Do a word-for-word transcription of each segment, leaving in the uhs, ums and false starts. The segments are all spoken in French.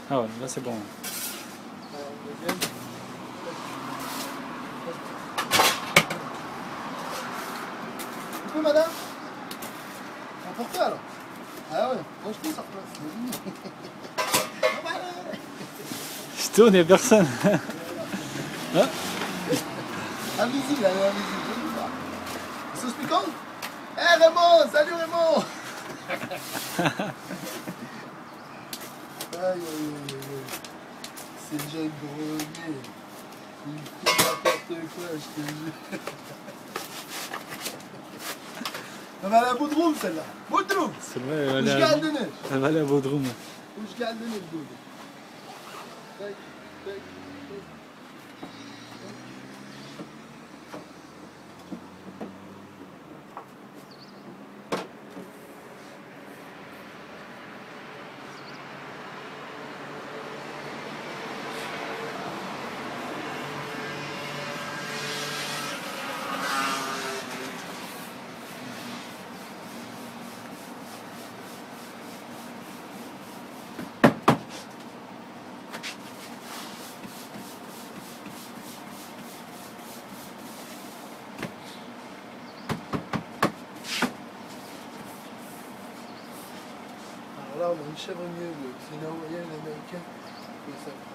Ah ouais, là c'est bon. Un peu, madame? Emportez alors. Ah ouais, moi je trouve ça replace. Je tourne, il n'y a personne. Hein? Invisible, elle est invisible. Sauce piquante? Eh hey, Raymond, salut Raymond. Aïe aïe aïe aïe. C'est déjà grogné. Il fait n'importe quoi, je te jure. Elle va aller à Bodrum celle-là. Bodrum. Celle-là, elle va Où aller je à... garde le nez. Elle va aller à Bodrum. Où je garde le nez, le boule. Tac, tac, tac. Là, on a une chèvre mieux, c'est une hawaïenne, une américaine, et ça prend.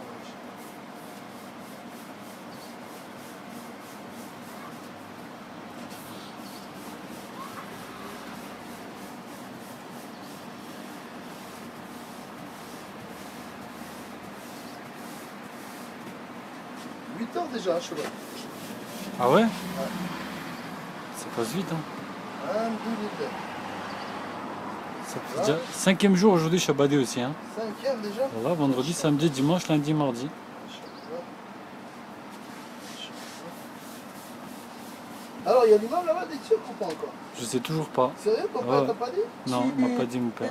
huit heures déjà, cheval. Ah ouais? Ouais. Ça passe vite, hein. vingt-deux heures. Ça fait déjà cinquième jour aujourd'hui, je suis à Badé aussi, hein. Cinquième déjà? Voilà, vendredi, samedi, dimanche, lundi, mardi. Alors, il y a l'imam là-bas, t'es sûr ou pas encore? Je sais toujours pas. Sérieux, ton père Ouais. t'a pas dit? Non, il m'a pas dit mon père.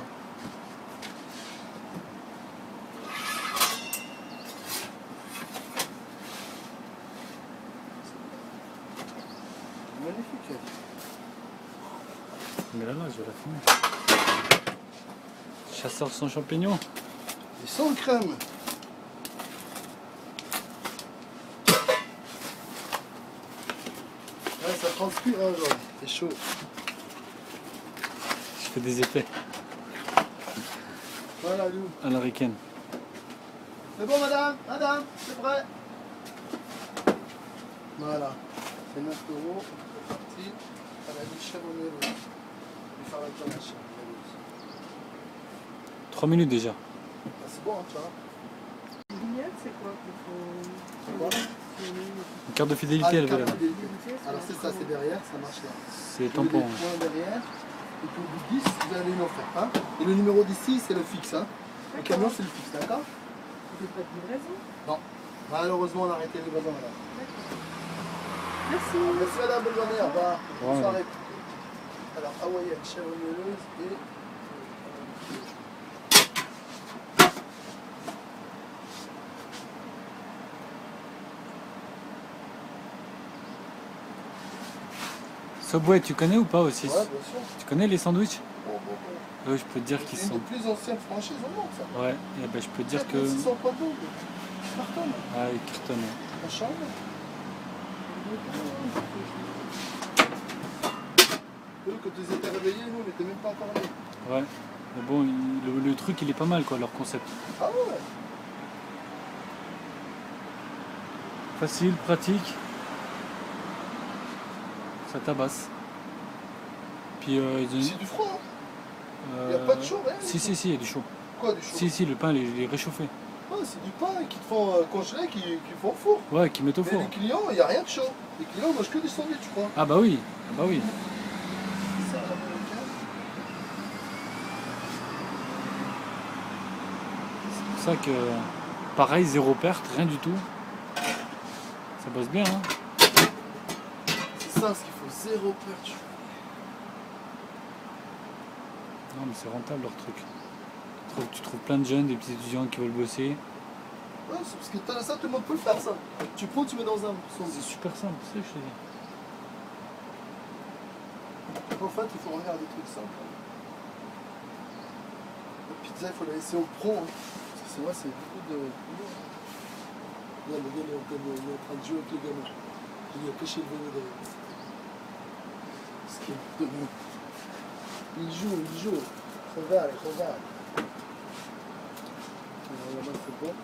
Magnifique. Mais là, là, je vais la fumer. Chasseur sans champignons. Et sans crème. Ouais, ça transpire, hein, genre. C'est chaud. Je fais des effets Voilà, Lou. à l'américaine. C'est bon, madame? Madame, c'est prêt? Voilà. C'est neuf euros. C'est parti. Elle a dit chèvre au mieux. Je vais faire la ganache. trois minutes déjà. Ah, c'est bon, hein, tu vois. Vignette, c'est quoi qu'il faut... Quoi? Une carte de fidélité, Ah, elle le veut là. carte fidélité. Alors c'est ça, c'est derrière, ça marche là. C'est Vous tampon. avez des points derrière. Et pour vous dix, vous avez une offerte. Hein. Et le numéro d'ici, c'est le fixe. Hein. Le camion, c'est le fixe, d'accord? Vous faites pas de livraison? Non. Malheureusement, on a arrêté les livraisons, madame. Merci. Merci, madame. Bonne journée. Au revoir. Bonne Ouais. soirée. Alors, hawaïenne, chèvre mielleuse et... Subway, tu connais ou pas aussi? Ouais, bien sûr. Tu connais les sandwichs? Bon, bon, bon. Oui, je peux te dire qu'ils C'est une sont... des plus anciennes franchises au monde, ça. Ouais, et ben, je peux te dire que... six cents points d'eau. Carton. Ah, ils cartonnent. On change. Eux, quand ils étaient réveillés, nous, on n'était même pas encore nés. Ouais. Mais bon, il- le, le truc, il est pas mal, quoi, leur concept. Ah ouais. Facile, pratique. Ça tabasse. Puis, euh, ils ont- C'est du froid, hein. euh, Il n'y a pas de chaud, rien. Si, si, si, il y a du chaud. Quoi, du chaud? Si, si, le pain, il est, il est réchauffé. Ah, c'est du pain qui te font euh, congeler, qui, qui font au four. Ouais, qui mettent au Mais four. les clients, il n'y a rien de chaud. Les clients mangent que du sandwich, je crois. Ah bah oui, ah bah oui. C'est ça, l'américain. C'est pour ça que, pareil, zéro perte, rien du tout. Ça bosse bien, hein. C'est ça, ce qu'il faut, zéro perte. Non, mais c'est rentable leur truc. Tu trouves, tu trouves plein de jeunes, des petits étudiants qui veulent bosser. Ouais, c'est parce que t'as ça, tout le monde peut le faire, ça. Tu prends, tu mets dans un C'est sandwich. super simple, c'est ce que je te dis. En fait, il faut regarder des trucs simples. La pizza, il faut la laisser au pro. Hein. Ça, C'est vrai, c'est beaucoup de boulot. Là, le gars, il est en train de, il est en train de jouer avec les gamins. Il a caché le vélo derrière. Ce qui est de bon. Il joue, il joue. Regarde, regarde. Alors là-bas, c'est bon.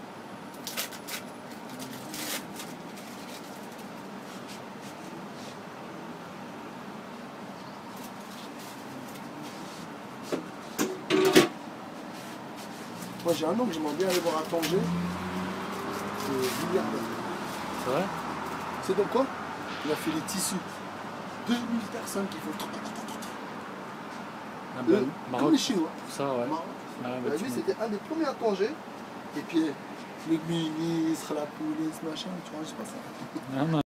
Moi j'ai un oncle, j'aimerais bien aller voir à Tanger. C'est milliardaire. C'est vrai? C'est donc quoi? Il a fait les tissus. deux mille personnes qui font. Ah Euh, ben, Comme Maroc, les Chinois. ça ouais. Maroc. Ah, bah, Bah, tu lui me- c'était un des premiers à Tanger. Et puis le ministre, la police, machin, tu vois, je sais pas ça. Ah, non.